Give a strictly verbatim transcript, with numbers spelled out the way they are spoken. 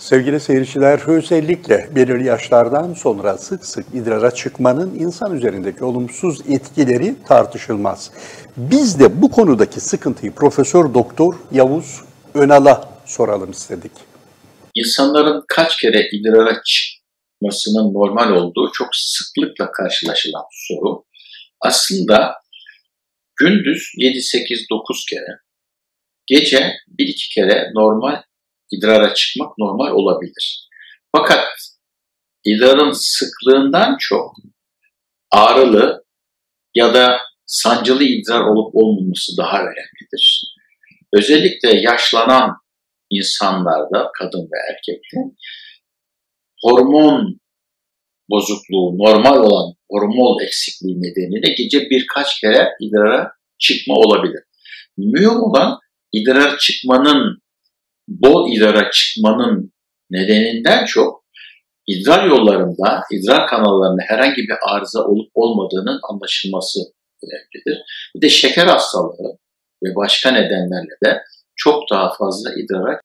Sevgili seyirciler, özellikle belirli yaşlardan sonra sık sık idrara çıkmanın insan üzerindeki olumsuz etkileri tartışılmaz. Biz de bu konudaki sıkıntıyı Profesör Doktor Yavuz Önal'a soralım istedik. İnsanların kaç kere idrara çıkmasının normal olduğu çok sıklıkla karşılaşılan soru. Aslında gündüz yedi sekiz dokuz kere, gece bir iki kere normal idrara çıkmak normal olabilir. Fakat idrarın sıklığından çok ağrılı ya da sancılı idrar olup olmaması daha önemlidir. Özellikle yaşlanan insanlarda, kadın ve erkekte hormon bozukluğu, normal olan hormon eksikliği nedeniyle gece birkaç kere idrara çıkma olabilir. Mühim olan idrar çıkmanın, bol idrara çıkmanın nedeninden çok idrar yollarında, idrar kanallarında herhangi bir arıza olup olmadığının anlaşılması önemlidir. Bir de şeker hastalığı ve başka nedenlerle de çok daha fazla idrara